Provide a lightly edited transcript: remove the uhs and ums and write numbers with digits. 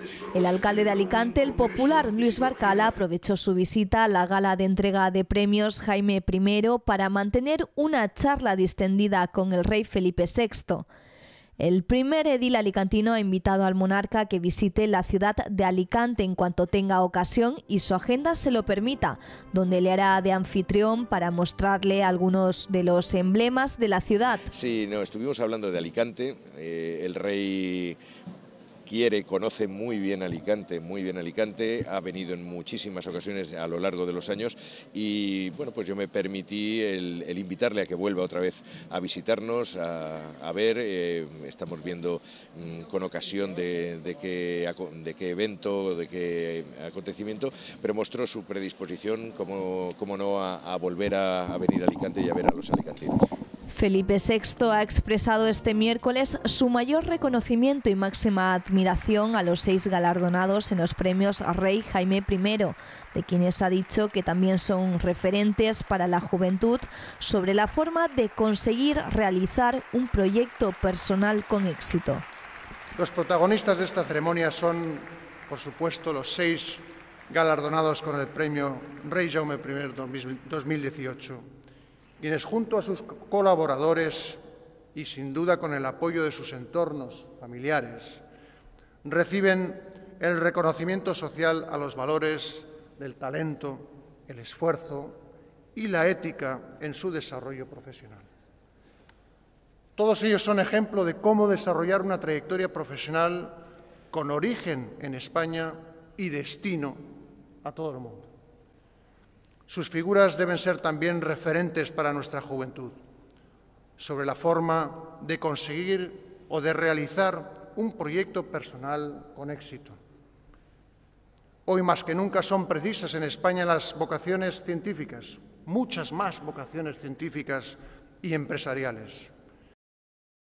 El alcalde de Alicante, el popular Luis Barcala, aprovechó su visita a la gala de entrega de premios Jaime I para mantener una charla distendida con el rey Felipe VI. El primer edil alicantino ha invitado al monarca a que visite la ciudad de Alicante en cuanto tenga ocasión y su agenda se lo permita, donde le hará de anfitrión para mostrarle algunos de los emblemas de la ciudad. Sí, estuvimos hablando de Alicante. El rey conoce muy bien Alicante, ha venido en muchísimas ocasiones a lo largo de los años y bueno, pues yo me permití el invitarle a que vuelva otra vez a visitarnos, a ver, estamos viendo con ocasión de qué evento, de qué acontecimiento, pero mostró su predisposición, como no, a volver a venir a Alicante y a ver a los alicantinos. Felipe VI ha expresado este miércoles su mayor reconocimiento y máxima admiración a los 6 galardonados en los premios Rey Jaime I, de quienes ha dicho que también son referentes para la juventud sobre la forma de conseguir realizar un proyecto personal con éxito. Los protagonistas de esta ceremonia son, por supuesto, los 6 galardonados con el premio Rey Jaume I 2018. Quienes junto a sus colaboradores y sin duda con el apoyo de sus entornos familiares reciben el reconocimiento social a los valores del talento, el esfuerzo y la ética en su desarrollo profesional. Todos ellos son ejemplo de cómo desarrollar una trayectoria profesional con origen en España y destino a todo el mundo. Sus figuras deben ser también referentes para nuestra juventud, sobre la forma de conseguir o de realizar un proyecto personal con éxito. Hoy más que nunca son precisas en España las vocaciones científicas, muchas más vocaciones científicas y empresariales.